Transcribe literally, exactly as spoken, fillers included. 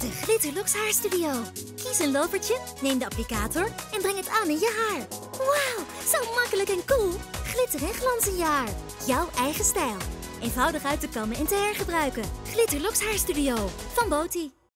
De Glitterlux Haarstudio. Kies een lopertje, neem de applicator en breng het aan in je haar. Wauw, zo makkelijk en cool. Glitter en glans in je haar. Jouw eigen stijl. Eenvoudig uit te kammen en te hergebruiken. Glitterlux Haarstudio van Boti.